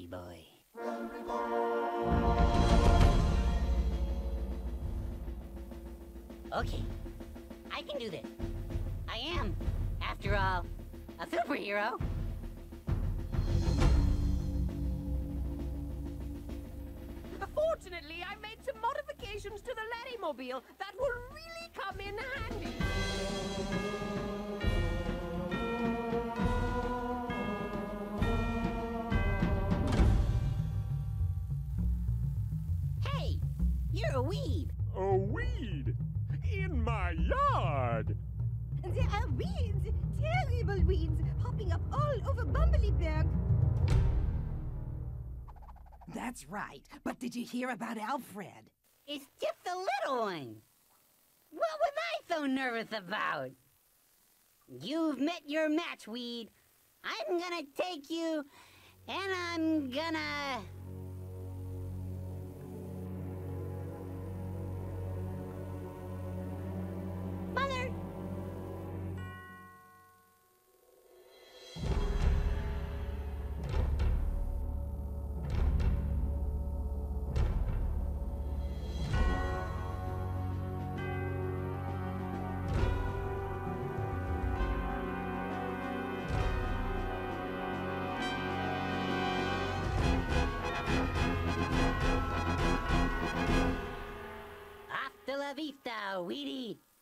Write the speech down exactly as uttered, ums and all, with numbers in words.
hungry boy. Okay, I can do this. I am, after all, a superhero. Fortunately, I made some modifications to the Larrymobile that will really come in handy. Hey, you're a weed. A weed? In my yard! There are weeds, terrible weeds, popping up all over Bumblebeeberg. That's right. But did you hear about Alfred? It's just a little one. What was I so nervous about? You've met your match, Weed. I'm gonna take you, and I'm gonna... Mother! Hasta la vista, Weedy.